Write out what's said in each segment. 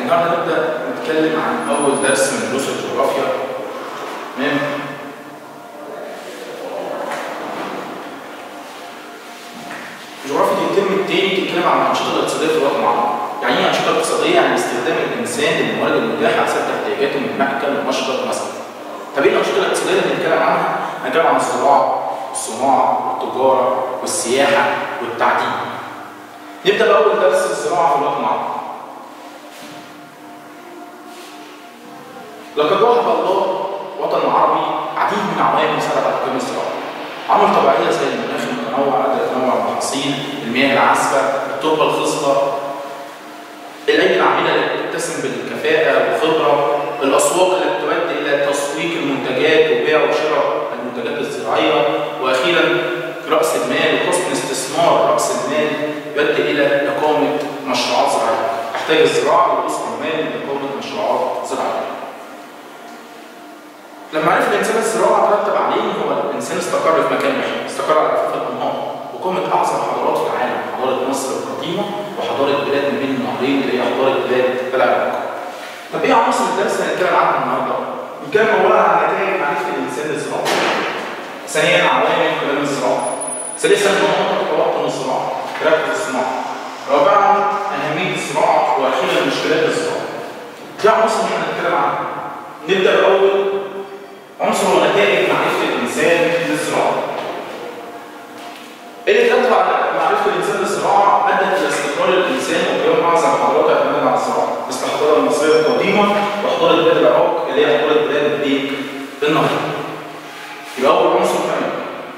النهارده نبدا نتكلم عن اول درس من دروس الجغرافيا. تمام. الجغرافيا دي الترم الثاني بتتكلم عن الانشطه الاقتصاديه في الوطن العربي. يعني ايه انشطه اقتصاديه؟ يعني استخدام الانسان للموارد المتاحه على سد احتياجاته من مأكل ومشرب مثلا. طب ايه الانشطه الاقتصاديه اللي بنتكلم عنها؟ هنتكلم عن الزراعه والصناعه والتجاره والسياحه والتعدين. نبدا باول درس الزراعه في الوطن العربي. لقد وهب الله الوطن العربي عديد من العوامل ساعدت على تقديم الزراعه. عوامل طبيعيه زي المناخ المتنوع، عدد تنوع المحاصيل، المياه العذبه، التربه الخصبه، الايدي العامله اللي بتتسم بالكفاءه والخبره، الاسواق التي تؤدي الى تسويق المنتجات وبيع وشراء المنتجات الزراعيه، واخيرا راس المال وحسن استثمار راس المال يؤدي الى اقامه مشروعات زراعيه. تحتاج الزراعه ورؤوس المال لاقامه مشروعات زراعيه. لما عرف الانسان الزراعه ترتب عليه ان هو الانسان استقر في مكان واحد، استقر على ضفاف الانهار، وقامت اعظم حضارات في العالم، حضاره مصر القديمه وحضاره بلاد من بين النهرين اللي هي حضاره بلاد العراق. طب ايه عناصر الدرس اللي هنتكلم عنها النهارده؟ بنتكلم اولا عن نتائج معرفه الانسان للزراعه. ثانيا عوامل قيام الزراعه. ثالثا مناطق توطن الزراعه، ركز الصناعه. رابعا اهميه الزراعه، واخيرا مشكلات الزراعه. دي عناصر احنا هنتكلم عنها. نبدا باول عنصر ونتائج معرفة الإنسان للزراعة. اللي ترتب على معرفة الإنسان للزراعة أدت إلى استقرار الإنسان وقيام أعظم حضارات اعتمادا على الزراعة، مثل الحضارة المصرية القديمة وحضارة بلاد العراق اللي هي حضارة بلاد ديك النهر. يبقى أول عنصر كمان.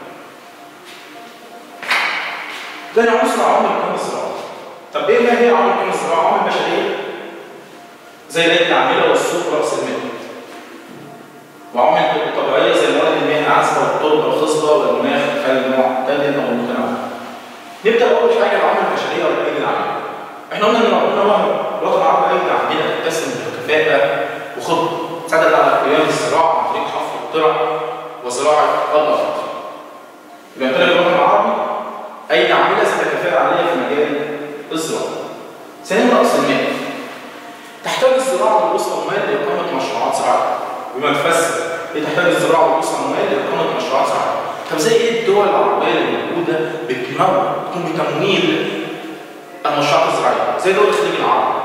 ثاني عنصر عوامل قيام الزراعة. طب إيه ما هي عوامل قيام الزراعة؟ عوامل بشرية زي الايدي العاملة والسوق ورأس المال. وعوامل طبيعيه زي موارد المياه العذبه والتربه الخصبه والمناخ المعتدل او المتنوع. نبدا باول حاجه العوامل البشريه والايدي العامله. احنا قلنا ان ربنا وهب الوطن العربي ايدي عامله تتسم بكفاءه وخبره، ساعدت على قيام الزراعه عن طريق حفر الترع وزراعه الارض. يبقى يمتلك الوطن العربي ايدي عامله ذات كفاءه عاليه في مجال الزراعه. ثانيا راس المال. تحتاج الزراعه لرؤوس اموال لاقامه مشروعات زراعيه. بما تفسر تحتاج الزراعه ورؤوس اموال لاقامه مشروعات زراعيه. طب زي ايه الدول العربيه اللي موجوده بتقوم بتمويل المشروعات الزراعيه؟ زي دول الخليج العربي.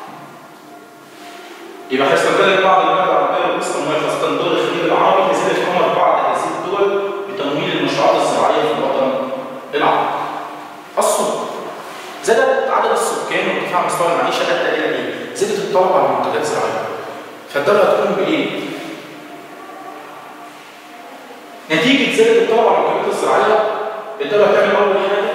يبقى هيستمتلك بعض الدول العربيه رؤوس اموال، خاصه دول الخليج العربي، لذلك قامت بعض هذه الدول بتمويل المشروعات الزراعيه في الوطن العربي. السوق. زادت عدد السكان وارتفاع مستوى المعيشه ادى الى ايه؟ زادت الطلب على المنتجات الزراعيه. فالدوله هتقوم بايه؟ نتيجه زياده الطلب على المنتجات الزراعيه، الدوله هتعمل اول حاجه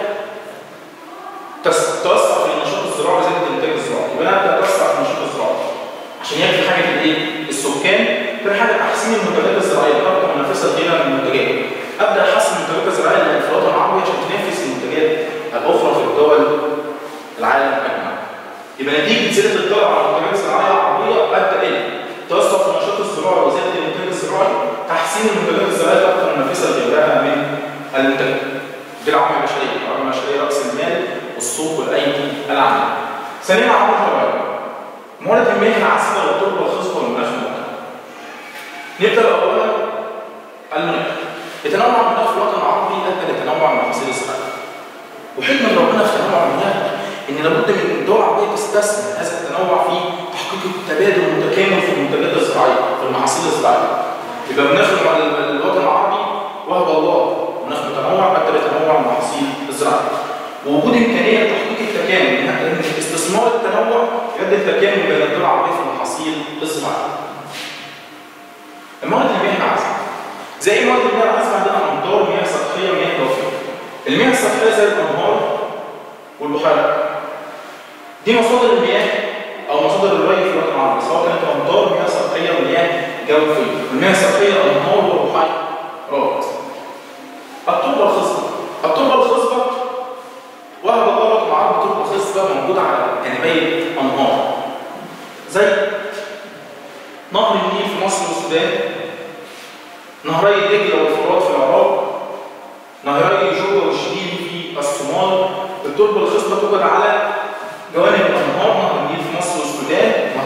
توسع في النشاط الزراعي وزياده الانتاج الزراعي. يبقى انا ابدا اتوسع في النشاط الزراعي عشان يكفي حاجه الايه؟ السكان. ثاني حاجه تحسين المنتجات الزراعيه، طرق منافسه غير المنتجات. ابدا احسن المنتجات الزراعيه اللي في الوطن العربي عشان تنافس المنتجات الاخرى في الدول العالم اجمع. يبقى نتيجه زياده الطلب على المنتجات الزراعيه العربيه ادى الى توسع في النشاط الزراعي وزياده الانتاج الزراعي، تحسين المنتجات الزراعيه اكثر منافسه لغيرها من المنتجات. دي العوامل البشريه، العوامل البشريه راس المال والسوق والايدي العامله. ثانيا عوامل طبيعيه. موارد المياه العذبه والتربه الخصبه والمناخ المعتدل. نبدا اولا المناخ. يتنوع المناخ في الوطن العربي ادى لتنوع المحاصيل الزراعيه. وحكمه ربنا في تنوع المناخ ان لابد من الدول العربيه تستثمر هذا التنوع في تحقيق التبادل المتكامل في المنتجات الزراعيه، في المحاصيل الزراعيه. يبقى مناخ الوطن العربي وهب الله مناخ متنوع ادى لتنوع المحاصيل الزراعيه. ووجود امكانيه لتحقيق التكامل، لان استثمار التنوع يؤدي التكامل بين الدول العربيه في المحاصيل الزراعيه. موارد المياه العذبه. زي ايه موارد المياه العذبه؟ عندنا امطار، مياه سطحيه، مياه جوفيه. المياه السطحيه زي الانهار والبحيرات. دي مصادر المياه او مصادر الري في الوطن العربي، سواء كانت امطار، مياه سطحيه، ومياه جوفيه. المياه السطحيه انهار وبحيرات. التربه الخصبه. التربه الخصبه وهب الله الوطن العربي تربه خصبه موجوده على جانبي انهار. زي نهر النيل في مصر والسودان، نهري دجله والفرات في العراق، نهري جوبا والشليل في الصومال. التربه الخصبه توجد على جوانب الانهار، نهر النيل في مصر والسودان،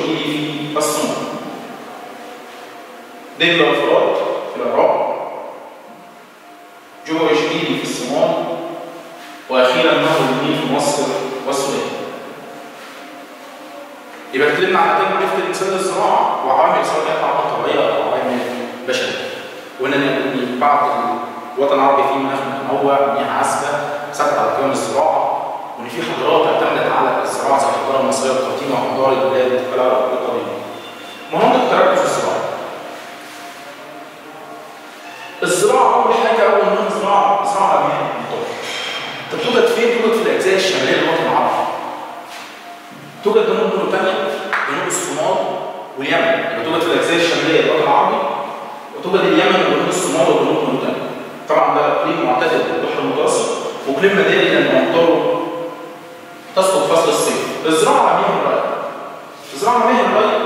وجبيلي في الصومال. دجلة والفرات في العراق، جوبا وجبيلي في الصومال، واخيرا نهر النيل في مصر والسودان. يبقى اتكلمنا عن نتائج معرفه الانسان للزراعه وعوامل سواء كانت عوامل طبيعيه او عوامل بشريه. وقلنا ان بعض الوطن العربي فيه مناخ متنوع، مياه عذبه، ساعدت على قيام الزراعه، وان في حضارات اعتمدت على الزراعه زي الحضاره المصريه القديمه وحضاره البلاد العربيه القديمه. مناطق التركز الزراعي. الزراعه اول حاجه، اول نوع زراعه على مياه المطر. طب توجد فين؟ توجد في الاجزاء الشماليه للوطن العربي. توجد جنوب موريتانيا، جنوب الصومال واليمن، يبقى توجد في الاجزاء الشماليه للوطن العربي، وتوجد اليمن وجنوب الصومال وجنوب موريتانيا. طبعا ده اقليم معتدل بالبحر المتوسط واقليم مداري لان امطاره تسقط فصل الصيف. الزراعه على مياه الري. الزراعه على مياه الري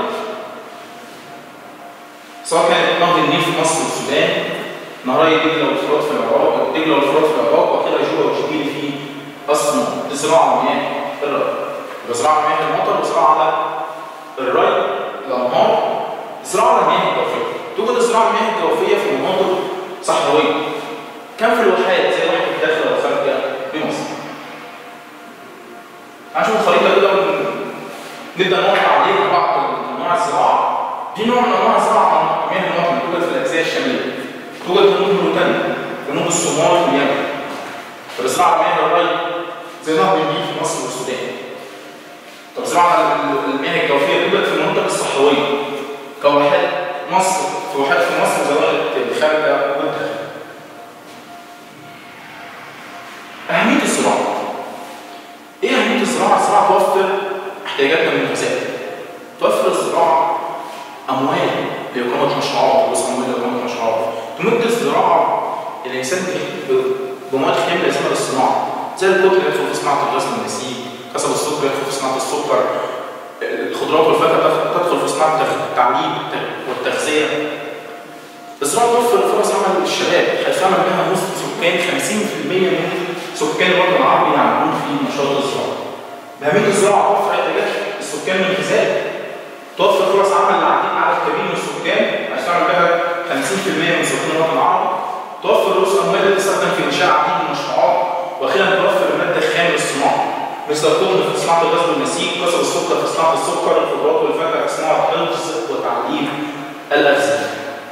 سواء كانت نهر النيل في مصر والسودان، نهري دجله والفرات في العراق، دجله والفرات في العراق، واخيرا جوبا وجبيلي في الصومال. دي زراعه على مياه الري. يبقى زراعه على مياه المطر وزراعه على الري الانهار. زراعه على المياه الجوفيه. توجد الزراعه على المياه الجوفيه في مناطق صحراويه. كم في الواحات زي واحد داخل او خارجه بمصر. هنشوف الخريطه كده ونبدا نوقع عليها بعض انواع الزراعه. دي نوع من انواع الزراعه على مياه المطر توجد في الاجزاء الشماليه. توجد جنوب موريتانيا، جنوب الصومال واليمن. طب الزراعه على مياه الري زي نهر النيل في مصر والسودان. طب زراعه المياه الجوفيه توجد في المناطق الصحراويه كواحات مصر، في واحات في مصر زراعه الخارجه والداخل. اهميه الزراعه. ايه اهميه الزراعه؟ الزراعه توفر احتياجاتنا من الغذاء. توفر الزراعه اموال لاقامه مشروعات، وسط اموال لاقامه مشروعات. تمد الزراعه الانسان بمواد خام لازمه للصناعه، زي القطن يدخل في صناعه الغزل والنسيج، قصب السكر يدخل في صناعه السكر، الخضروات والفاكهه تدخل في صناعه التعليم والتغذيه. الزراعه توفر فرص عمل للشباب، حيث يعمل منها نصف سكان 50% من سكان الوطن العربي يعملون في نشاط الزراعه. اهميه الزراعه توفر احتياجات السكان من الغذاء، توفر فرص عمل لعدد كبير من السكان، حيث يعمل بها 50% من سكان الوطن العربي، توفر رؤوس اموال تستخدم في انشاء عديد من المشروعات، واخيرا توفر الماده الخام للصناعه مثل القطن في صناعه الغزل والنسيج، قصب السكر في صناعه السكر، الخضروات والفاكهه في صناعه حفظ وتعليم الاغذيه.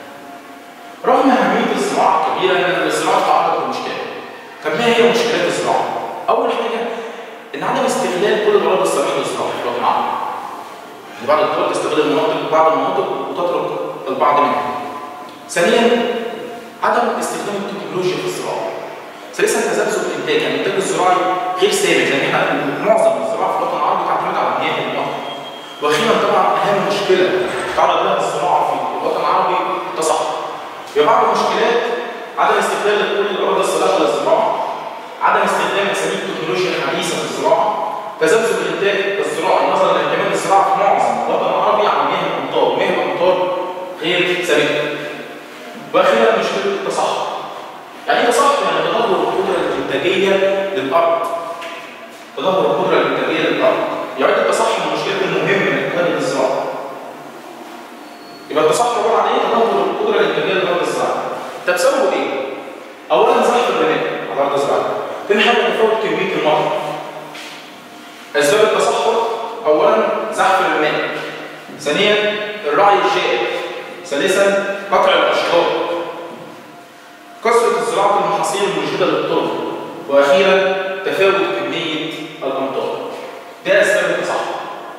رغم اهميه الزراعه الكبيره ان الزراعه تعرض لمشكلات. طب ما هي مشكلات الزراعه؟ اول حاجه ان عدم استغلال كل الاراضي الصالحه للزراعه في الوطن العربي. بعض الدول تستغل بعض المناطق وتترك البعض منها. ثانيا عدم استخدام التكنولوجيا في الزراعه. ثالثا تذبذب الانتاج، يعني الانتاج الزراعي غير ثابت، لان احنا معظم الزراعه في الوطن العربي تعتمد على مياه المطر. واخيرا طبعا اهم مشكله تعرض لها الزراعه في الوطن العربي التصحر. يبقى بعض المشكلات عدم استغلال كل الاراضي الصالحه للزراعه، عدم استخدام اساليب التكنولوجيا الحديثه في الزراعه، تذبذب الانتاج الزراعي نظرا لاعتماد الزراعه في معظم الوطن العربي على مياه الامطار، مياه الامطار غير ثابته. واخيرا مشكله التصحر. يعني ايه تصحر؟ يعني تدهور القدره الانتاجيه للارض. تدهور القدره الانتاجيه للارض. يعد التصحر من المشكلات المهمه للانتاج الزراعي. يبقى التصحر عباره عن ايه؟ تدهور القدره الانتاجيه للارض الزراعيه. طب سببه ايه؟ اولا زحف الرمال على الارض الزراعيه. ثاني حاجه تفاوت كميه المطر. اسباب التصحر اولا زحف الرمال. ثانيا الرعي الجائر. ثالثا قطع الاشجار. كثره زراعه المحاصيل المجهده للتربه. واخيرا تفاوت كميه الامطار. ده اسباب التصحر.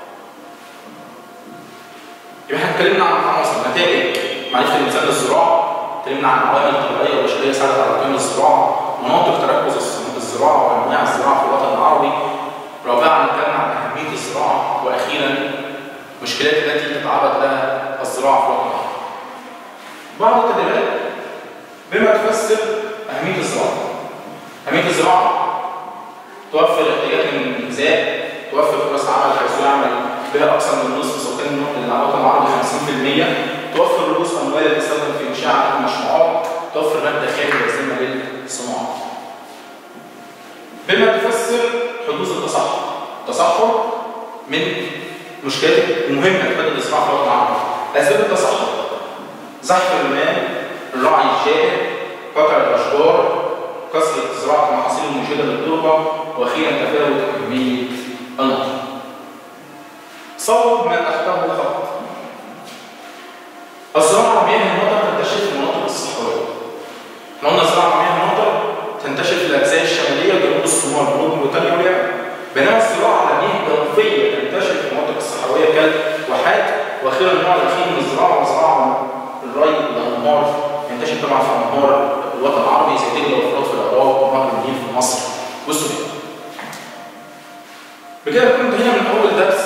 يبقى احنا اتكلمنا عن عناصر نتائج معرفه الانسان للزراعه، اتكلمنا عن عوامل طبيعيه وبشريه ساعدت على قيام الزراعه، مناطق تركز الزراعه وانواع الزراعه في الوطن العربي. رابعا اتكلمنا عن اهميه الزراعه، واخيرا المشكلات التي تتعرض لها الزراعه في الوطن العربي. بعض التدريبات بما تفسر اهميه الزراعه. اهميه الزراعه توفر احتياجات من الغذاء، توفر فرص عمل حيث يعمل بها اكثر من نصف سكان الوطن العربي 50%، توفر رؤوس اموال تستخدم في انشاء عدد المشروعات، توفر ماده خام لازمه للصناعه. بما تفسر حدوث التصحر. التصحر من المشكلات المهمه لتبادل الزراعه في الوطن العربي. اسباب التصحر: زحف الرمال، الرعي الجائر، قطع الاشجار، كثره زراعه المحاصيل المجهده للتربه، واخيرا تفاوت كميه النقل. صوب من تحته خط. الزراعه بمياه المطر تنتشر في المناطق الصحراويه. احنا قلنا الزراعه بمياه المطر تنتشر في الاجزاء الشماليه وجنوب الصومال وجنوب موريتانيا واليمن. بينما الزراعه على مياه جوفيه تنتشر في المناطق الصحراويه كالواحات. واخيرا النوع الاخير من الزراعه وزراعه الري والانهار ينتشر طبعا في انهار الوطن العربي زي دجله والفرات في العراق ونهر النيل في مصر والسودان. بكده نكون انتهينا من اول درس